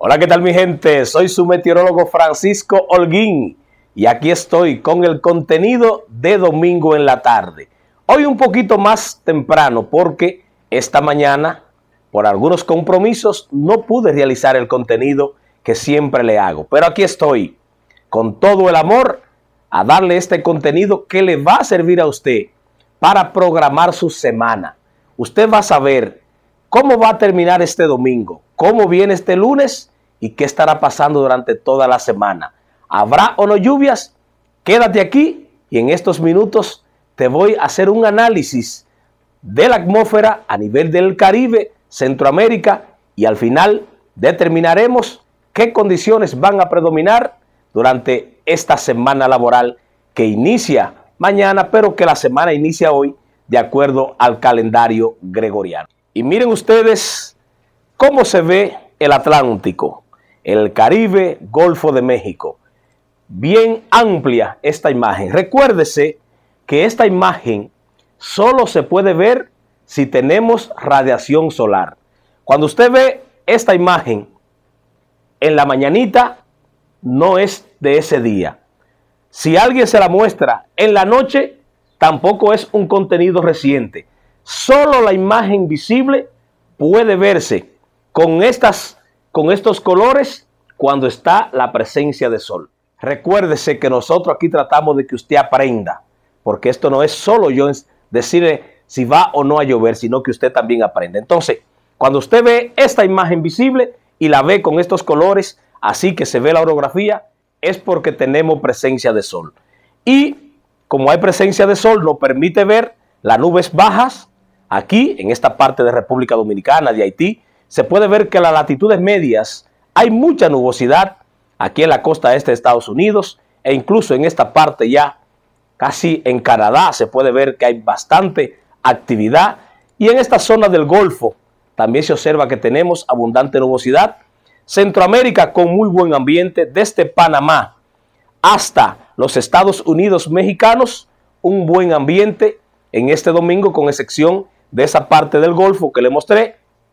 Hola, ¿qué tal mi gente? Soy su meteorólogo Francisco Holguín y aquí estoy con el contenido de domingo en la tarde. Hoy un poquito más temprano porque esta mañana por algunos compromisos no pude realizar el contenido que siempre le hago. Pero aquí estoy con todo el amor a darle este contenido que le va a servir a usted para programar su semana. Usted va a saber cómo va a terminar este domingo, cómo viene este lunes y qué estará pasando durante toda la semana. ¿Habrá o no lluvias? Quédate aquí y en estos minutos te voy a hacer un análisis de la atmósfera a nivel del Caribe, Centroamérica, y al final determinaremos qué condiciones van a predominar durante esta semana laboral que inicia mañana, pero que la semana inicia hoy de acuerdo al calendario gregoriano. Y miren ustedes cómo se ve el Atlántico, el Caribe, Golfo de México. Bien amplia esta imagen. Recuérdese que esta imagen solo se puede ver si tenemos radiación solar. Cuando usted ve esta imagen en la mañanita, no es de ese día. Si alguien se la muestra en la noche, tampoco es un contenido reciente. Solo la imagen visible puede verse con estos colores cuando está la presencia de sol. Recuérdese que nosotros aquí tratamos de que usted aprenda, porque esto no es solo yo decirle si va o no a llover, sino que usted también aprenda. Entonces, cuando usted ve esta imagen visible y la ve con estos colores, así que se ve la orografía, es porque tenemos presencia de sol. Y como hay presencia de sol, nos permite ver las nubes bajas. Aquí, en esta parte de República Dominicana, de Haití, se puede ver que en las latitudes medias hay mucha nubosidad. Aquí en la costa este de Estados Unidos e incluso en esta parte ya casi en Canadá se puede ver que hay bastante actividad. Y en esta zona del Golfo también se observa que tenemos abundante nubosidad. Centroamérica con muy buen ambiente, desde Panamá hasta los Estados Unidos mexicanos, un buen ambiente en este domingo, con excepción de esa parte del Golfo que le mostré.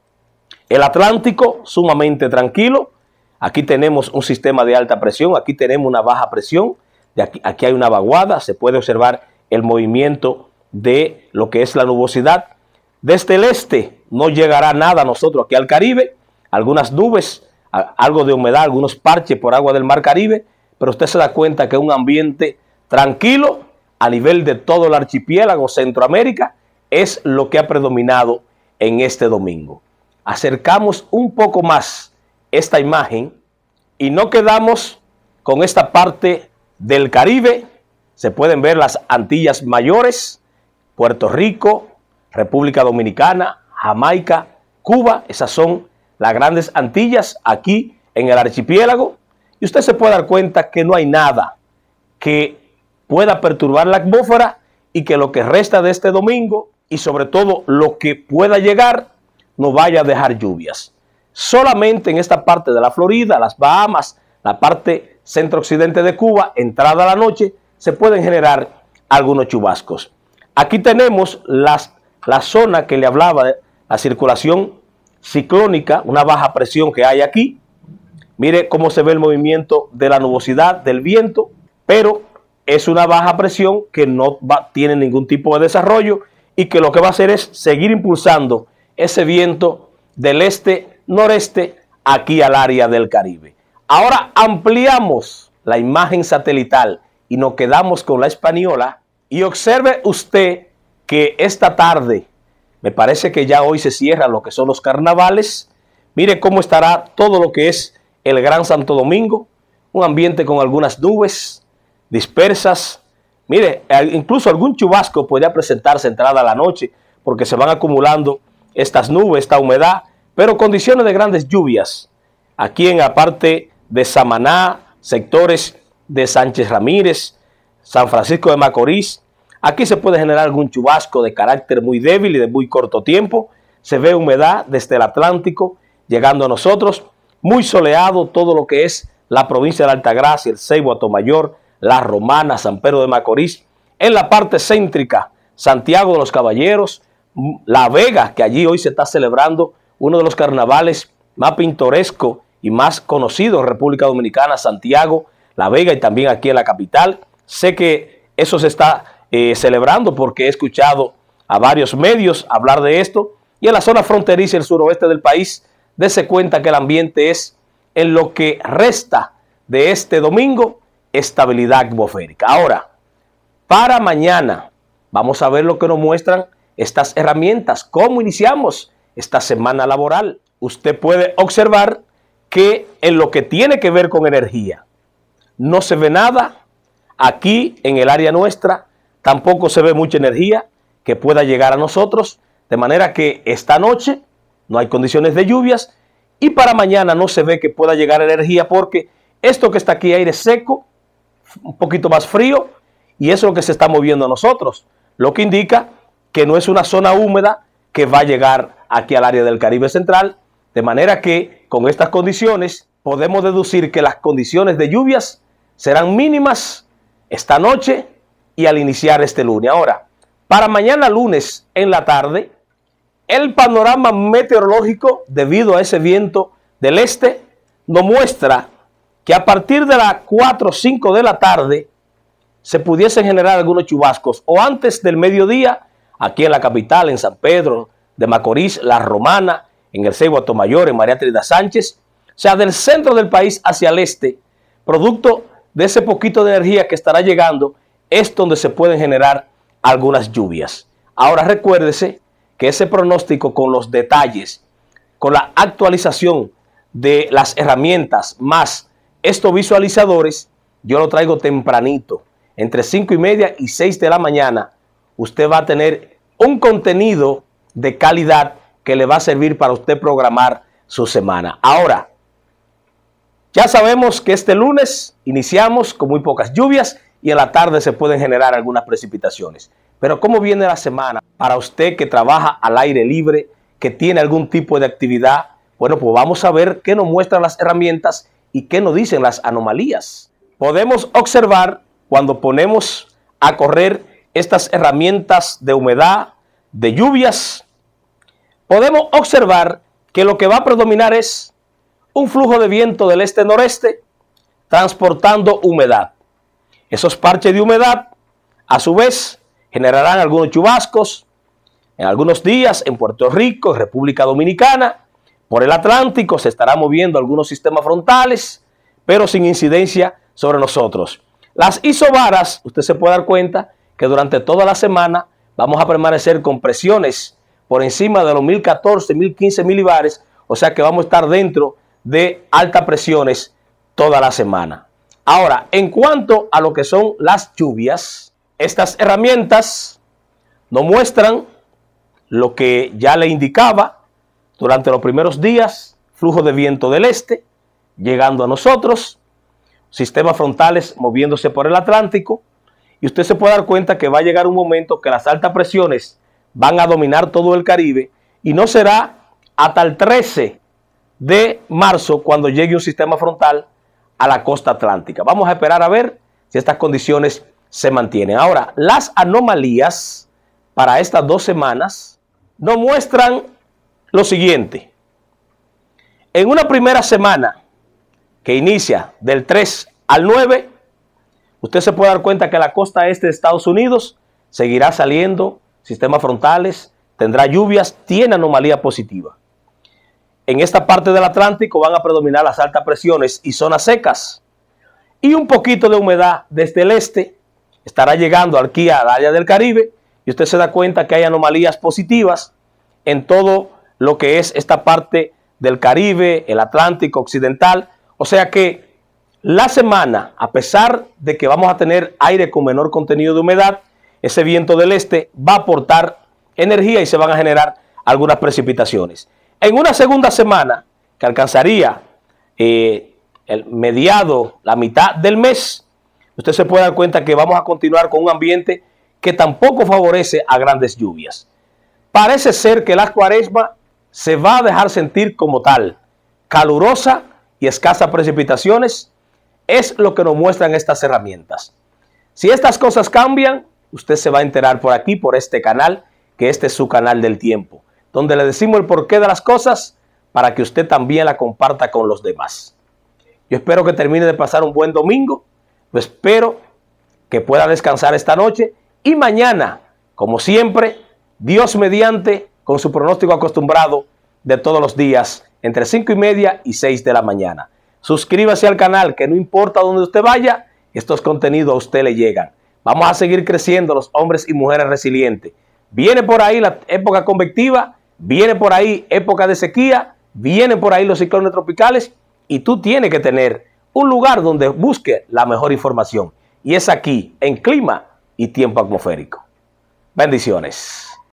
El Atlántico sumamente tranquilo. Aquí tenemos un sistema de alta presión, aquí tenemos una baja presión, aquí hay una vaguada, se puede observar el movimiento de lo que es la nubosidad. Desde el este no llegará nada a nosotros aquí al Caribe, algunas nubes, algo de humedad, algunos parches por agua del Mar Caribe, pero usted se da cuenta que es un ambiente tranquilo a nivel de todo el archipiélago Centroamérica, es lo que ha predominado en este domingo. Acercamos un poco más esta imagen y no quedamos con esta parte del Caribe. Se pueden ver las Antillas Mayores, Puerto Rico, República Dominicana, Jamaica, Cuba. Esas son las grandes Antillas aquí en el archipiélago. Y usted se puede dar cuenta que no hay nada que pueda perturbar la atmósfera y que lo que resta de este domingo y sobre todo lo que pueda llegar no vaya a dejar lluvias. Solamente en esta parte de la Florida, las Bahamas, la parte centro-occidente de Cuba, entrada a la noche, se pueden generar algunos chubascos. Aquí tenemos la zona que le hablaba de la circulación ciclónica, una baja presión que hay aquí. Mire cómo se ve el movimiento de la nubosidad, del viento, pero es una baja presión que no tiene ningún tipo de desarrollo y que lo que va a hacer es seguir impulsando ese viento del este-noreste aquí al área del Caribe. Ahora ampliamos la imagen satelital y nos quedamos con la española y observe usted que esta tarde, me parece que ya hoy se cierran lo que son los carnavales. Mire cómo estará todo lo que es el Gran Santo Domingo, un ambiente con algunas nubes dispersas. Mire, incluso algún chubasco podría presentarse entrada a la noche porque se van acumulando estas nubes, esta humedad, pero condiciones de grandes lluvias. Aquí en la parte de Samaná, sectores de Sánchez Ramírez, San Francisco de Macorís, aquí se puede generar algún chubasco de carácter muy débil y de muy corto tiempo. Se ve humedad desde el Atlántico llegando a nosotros, muy soleado todo lo que es la provincia de Altagracia, el Ceibo, Atomayor, La Romana, San Pedro de Macorís. En la parte céntrica, Santiago de los Caballeros, La Vega, que allí hoy se está celebrando uno de los carnavales más pintorescos y más conocido en República Dominicana, Santiago, La Vega y también aquí en la capital. Sé que eso se está celebrando porque he escuchado a varios medios hablar de esto, y en la zona fronteriza y el suroeste del país, dése cuenta que el ambiente es, en lo que resta de este domingo, estabilidad atmosférica. Ahora, para mañana, vamos a ver lo que nos muestran estas herramientas, cómo iniciamos esta semana laboral. Usted puede observar que en lo que tiene que ver con energía, no se ve nada. Aquí en el área nuestra tampoco se ve mucha energía que pueda llegar a nosotros, de manera que esta noche no hay condiciones de lluvias y para mañana no se ve que pueda llegar energía porque esto que está aquí, aire seco, un poquito más frío, y eso es lo que se está moviendo a nosotros, lo que indica que no es una zona húmeda que va a llegar aquí al área del Caribe Central, de manera que con estas condiciones podemos deducir que las condiciones de lluvias serán mínimas esta noche y al iniciar este lunes. Ahora, para mañana lunes en la tarde, el panorama meteorológico, debido a ese viento del este, nos muestra que a partir de las 4 o 5 de la tarde se pudiesen generar algunos chubascos, o antes del mediodía, aquí en la capital, en San Pedro de Macorís, La Romana, en el Ceibo Atomayor, en María Trinidad Sánchez, o sea, del centro del país hacia el este, producto de ese poquito de energía que estará llegando, es donde se pueden generar algunas lluvias. Ahora recuérdese que ese pronóstico con los detalles, con la actualización de las herramientas, más estos visualizadores, yo lo traigo tempranito, entre 5:30 y 6 de la mañana. Usted va a tener un contenido de calidad que le va a servir para usted programar su semana. Ahora, ya sabemos que este lunes iniciamos con muy pocas lluvias y en la tarde se pueden generar algunas precipitaciones. Pero ¿cómo viene la semana para usted que trabaja al aire libre, que tiene algún tipo de actividad? Bueno, pues vamos a ver qué nos muestran las herramientas y qué nos dicen las anomalías. Podemos observar cuando ponemos a correr estas herramientas de humedad, de lluvias, podemos observar que lo que va a predominar es un flujo de viento del este-noreste transportando humedad. Esos parches de humedad, a su vez, generarán algunos chubascos en algunos días en Puerto Rico, en República Dominicana. Por el Atlántico se estarán moviendo algunos sistemas frontales, pero sin incidencia sobre nosotros. Las isobaras, usted se puede dar cuenta que durante toda la semana vamos a permanecer con presiones por encima de los 1014, 1015 milibares, o sea que vamos a estar dentro de altas presiones toda la semana. Ahora, en cuanto a lo que son las lluvias, estas herramientas nos muestran lo que ya le indicaba durante los primeros días, flujo de viento del este llegando a nosotros, sistemas frontales moviéndose por el Atlántico, y usted se puede dar cuenta que va a llegar un momento que las altas presiones van a dominar todo el Caribe y no será hasta el 13 de marzo cuando llegue un sistema frontal a la costa atlántica. Vamos a esperar a ver si estas condiciones se mantienen. Ahora, las anomalías para estas 2 semanas nos muestran lo siguiente. En una primera semana que inicia del 3 al 9, usted se puede dar cuenta que la costa este de Estados Unidos seguirá saliendo sistemas frontales, tendrá lluvias, tiene anomalía positiva. En esta parte del Atlántico van a predominar las altas presiones y zonas secas. Y un poquito de humedad desde el este estará llegando aquí al área del Caribe. Y usted se da cuenta que hay anomalías positivas en todo lo que es esta parte del Caribe, el Atlántico occidental. O sea que la semana, a pesar de que vamos a tener aire con menor contenido de humedad, ese viento del este va a aportar energía y se van a generar algunas precipitaciones. En una segunda semana, que alcanzaría el mediado, la mitad del mes, usted se puede dar cuenta que vamos a continuar con un ambiente que tampoco favorece a grandes lluvias. Parece ser que la cuaresma se va a dejar sentir como tal, calurosa y escasas precipitaciones, es lo que nos muestran estas herramientas. Si estas cosas cambian, usted se va a enterar por aquí, por este canal, que este es su canal del tiempo, donde le decimos el porqué de las cosas para que usted también la comparta con los demás. Yo espero que termine de pasar un buen domingo. Yo espero que pueda descansar esta noche y mañana, como siempre, Dios mediante, con su pronóstico acostumbrado de todos los días, entre 5:30 y 6 de la mañana. Suscríbase al canal, que no importa dónde usted vaya, estos contenidos a usted le llegan. Vamos a seguir creciendo los hombres y mujeres resilientes. Viene por ahí la época convectiva, viene por ahí época de sequía, vienen por ahí los ciclones tropicales y tú tienes que tener un lugar donde busque la mejor información. Y es aquí, en Clima y Tiempo Atmosférico. Bendiciones.